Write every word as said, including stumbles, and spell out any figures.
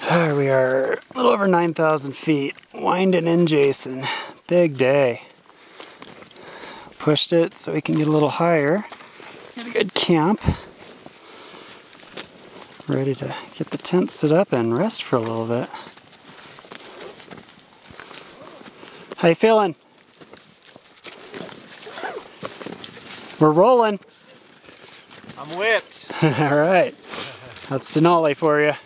There we are, a little over nine thousand feet, winding in Jason. Big day. Pushed it so we can get a little higher. Get a good camp. Ready to get the tent set up and rest for a little bit. How you feeling? We're rolling. I'm whipped. All right. That's Denali for you.